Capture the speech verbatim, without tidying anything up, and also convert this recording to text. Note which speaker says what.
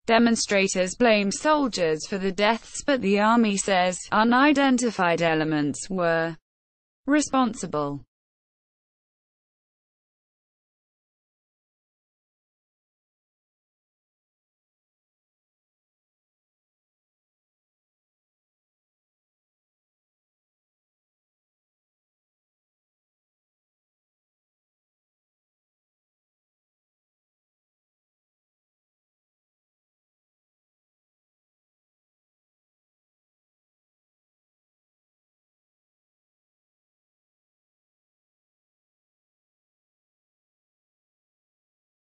Speaker 1: Demonstrators blame soldiers for the deaths, but the army says unidentified elements were responsible.